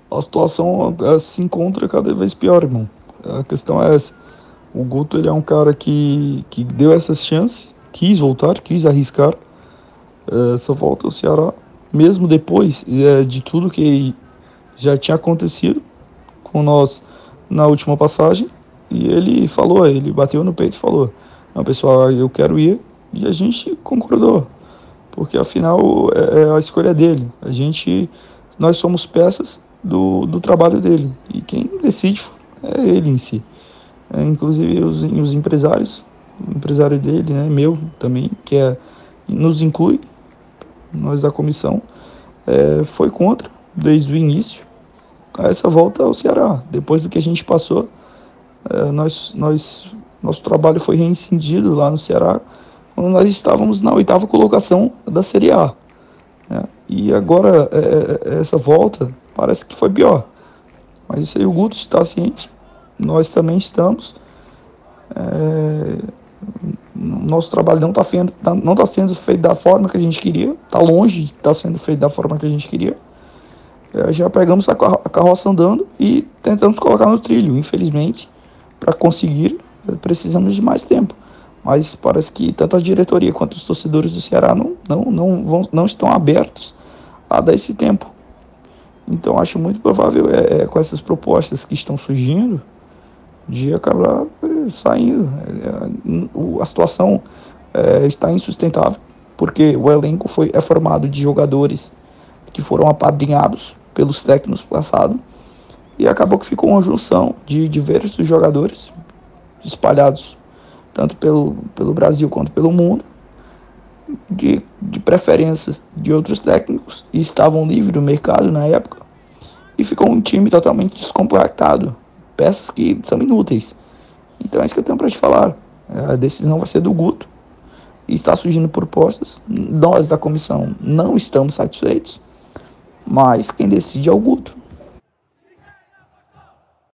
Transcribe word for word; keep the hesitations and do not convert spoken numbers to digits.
a situação eh, se encontra cada vez pior, irmão. A questão é essa. O Guto, ele é um cara que, que deu essas chances, quis voltar, quis arriscar eh, essa volta ao Ceará, mesmo depois eh, de tudo que já tinha acontecido com nós na última passagem. E ele falou, ele bateu no peito e falou: não, pessoal, eu quero ir. E a gente concordou, porque afinal é, é a escolha dele. A gente, nós somos peças do, do trabalho dele. E quem decide é ele em si. É, inclusive os, os empresários, o empresário dele, né, meu também, que é, nos inclui, nós da comissão, é, foi contra desde o início a essa volta ao Ceará. Depois do que a gente passou, é, nós, nós, nosso trabalho foi reincindido lá no Ceará, quando nós estávamos na oitava colocação da Série A. Né? E agora, é, essa volta parece que foi pior. Mas isso aí o Guto está ciente, nós também estamos. É, nosso trabalho não está não tá sendo feito da forma que a gente queria, está longe de estar tá sendo feito da forma que a gente queria. É, já pegamos a, carro, a carroça andando e tentamos colocar no trilho. Infelizmente, para conseguir, precisamos de mais tempo. Mas parece que tanto a diretoria quanto os torcedores do Ceará não, não, não, vão, não estão abertos a dar esse tempo. Então acho muito provável, é, é, com essas propostas que estão surgindo, de acabar é, saindo. É, a situação é, está insustentável, porque o elenco foi, é formado de jogadores que foram apadrinhados pelos técnicos passados, e acabou que ficou uma junção de diversos jogadores espalhados tanto pelo, pelo Brasil quanto pelo mundo, de, de preferências de outros técnicos, e estavam livres do mercado na época, e ficou um time totalmente descompactado, peças que são inúteis. Então é isso que eu tenho para te falar. A decisão vai ser do Guto, e está surgindo propostas. Nós da comissão não estamos satisfeitos, mas quem decide é o Guto.